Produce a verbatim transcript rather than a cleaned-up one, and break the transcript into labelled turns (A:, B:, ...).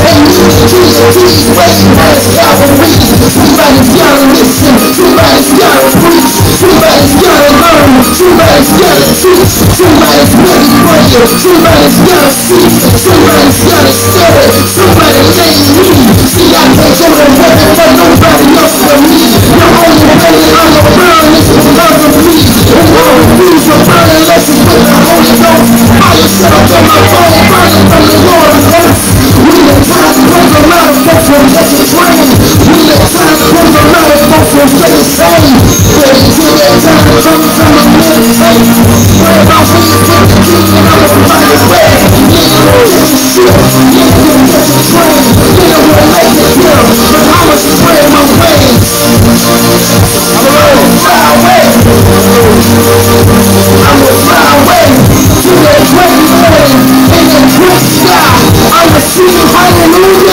A: Please wait, let's Calvary. Somebody's gotta listen, somebody's gotta preach, somebody's gotta learn, somebody's gotta teach, somebody's really praying, somebody's gotta see, somebody's gotta study, somebody let me. See, I can't go to heaven for nobody else but me. The only way I'm around is because of me. And all the rules are burning lessons with the Holy Ghost. Fire shut up on my phone, burning from the Lord of hosts. We the time comes a lot of folks will get the train. We the time comes a lot of folks will stay the same. Wait till that time comes, I'm a meditate. Pray about when you take the key and I'm gonna find a way. Yeah, you gon' get your shit, yeah, you gon' get your train. Yeah, we'll make it here, but I'ma spread my wings. I'm gonna fly away. I'm gonna fly away to that great land in that great sky. I'ma sing hallelujah.